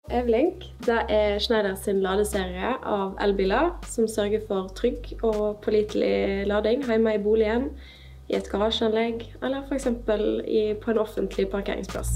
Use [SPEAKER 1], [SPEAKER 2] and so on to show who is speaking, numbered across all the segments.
[SPEAKER 1] EVlink er Schneider sin ladeserie av elbiler som sørger for trygg og pålitelig lading hjemme i boligen, i et garasjeanlegg eller for eksempel på en offentlig parkeringsplass.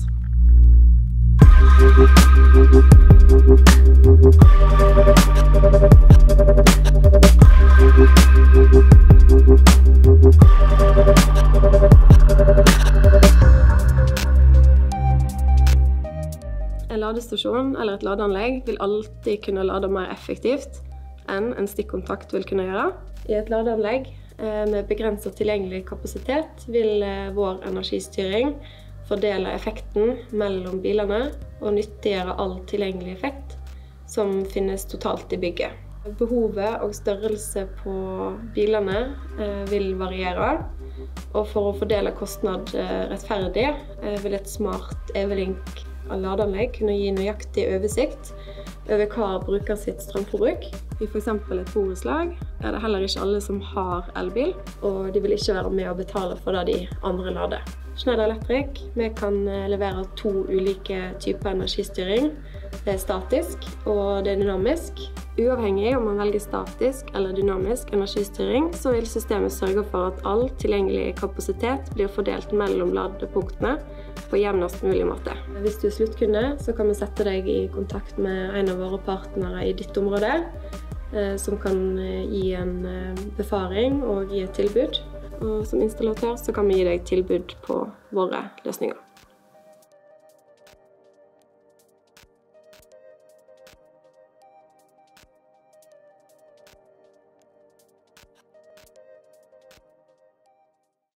[SPEAKER 1] En ladestasjon eller et ladeanlegg vil alltid kunne lade mer effektivt enn en stikkontakt vil kunne gjøre. I et ladeanlegg med begrenset tilgjengelig kapasitet vil vår energistyring fordele effekten mellom bilene og nyttiggjøre all tilgjengelig effekt som finnes totalt i bygget. Behovet og størrelse på bilene vil variere, og for å fordele kostnad rettferdig vil et smart EVlink ladeanlegg kunne gi nøyaktig oversikt over hva bruker sitt strømforbruk. I for eksempel et borettslag det heller ikke alle som har elbil, og de vil ikke være med å betale for det de andre lader. Schneider Electric kan levere 2 ulike typer energistyring. Det statisk og det dynamisk. Uavhengig om man velger statisk eller dynamisk energistyring, så vil systemet sørge for at all tilgjengelig kapasitet blir fordelt mellom ladepunktene på jevnest mulig måte. Hvis du er sluttkunde, så kan vi sette deg i kontakt med en av våre partnere i ditt område, som kan gi en befaring og gi et tilbud. Og som installatør så kan vi gi deg tilbud på våre løsninger.